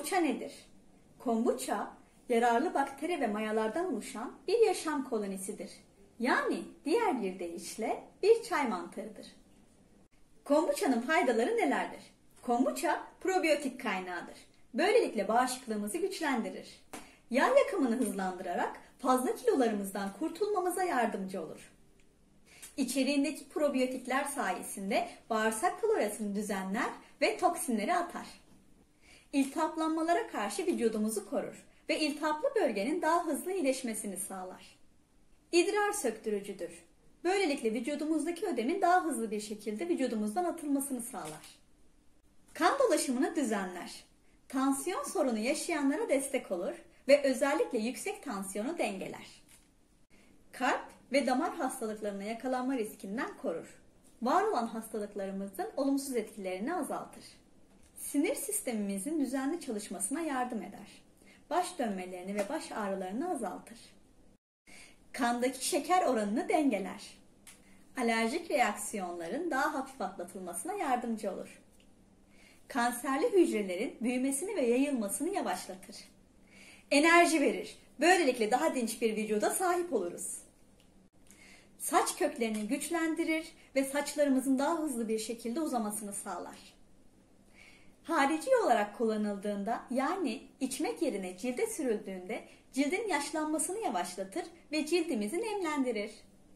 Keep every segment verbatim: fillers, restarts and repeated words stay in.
Kombuça nedir? Kombuça, yararlı bakteri ve mayalardan oluşan bir yaşam kolonisidir. Yani diğer bir deyişle bir çay mantarıdır. Kombuçanın faydaları nelerdir? Kombuça probiyotik kaynağıdır. Böylelikle bağışıklığımızı güçlendirir. Yağ yakımını hızlandırarak fazla kilolarımızdan kurtulmamıza yardımcı olur. İçeriğindeki probiyotikler sayesinde bağırsak florasını düzenler ve toksinleri atar. İltihaplanmalara karşı vücudumuzu korur ve iltihaplı bölgenin daha hızlı iyileşmesini sağlar. İdrar söktürücüdür. Böylelikle vücudumuzdaki ödemin daha hızlı bir şekilde vücudumuzdan atılmasını sağlar. Kan dolaşımını düzenler. Tansiyon sorunu yaşayanlara destek olur ve özellikle yüksek tansiyonu dengeler. Kalp ve damar hastalıklarına yakalanma riskinden korur. Var olan hastalıklarımızın olumsuz etkilerini azaltır. Sinir sistemimizin düzenli çalışmasına yardım eder. Baş dönmelerini ve baş ağrılarını azaltır. Kandaki şeker oranını dengeler. Alerjik reaksiyonların daha hafif atlatılmasına yardımcı olur. Kanserli hücrelerin büyümesini ve yayılmasını yavaşlatır. Enerji verir. Böylelikle daha dinç bir vücuda sahip oluruz. Saç köklerini güçlendirir ve saçlarımızın daha hızlı bir şekilde uzamasını sağlar. Harici olarak kullanıldığında, yani içmek yerine cilde sürüldüğünde cildin yaşlanmasını yavaşlatır ve cildimizi nemlendirir.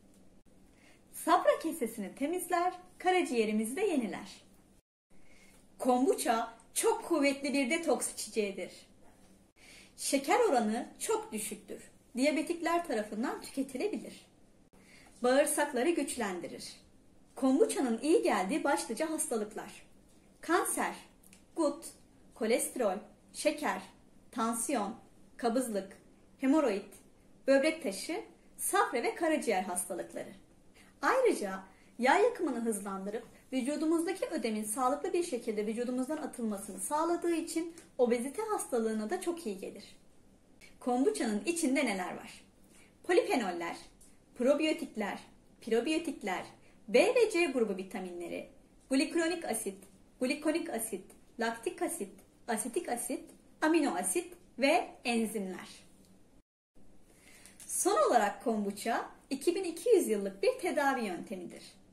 Safra kesesini temizler, karaciğerimizi de yeniler. Kombuça çok kuvvetli bir detoks içeceğidir. Şeker oranı çok düşüktür. Diyabetikler tarafından tüketilebilir. Bağırsakları güçlendirir. Kombuçanın iyi geldiği başlıca hastalıklar: kanser, gut, kolesterol, şeker, tansiyon, kabızlık, hemoroid, böbrek taşı, safra ve karaciğer hastalıkları. Ayrıca yağ yakımını hızlandırıp vücudumuzdaki ödemin sağlıklı bir şekilde vücudumuzdan atılmasını sağladığı için obezite hastalığına da çok iyi gelir. Kombuçanın içinde neler var? Polifenoller, probiyotikler, probiyotikler, B ve C grubu vitaminleri, glikronik asit, glikonik asit, laktik asit, asetik asit, amino asit ve enzimler. Son olarak kombuça iki bin iki yüz yıllık bir tedavi yöntemidir.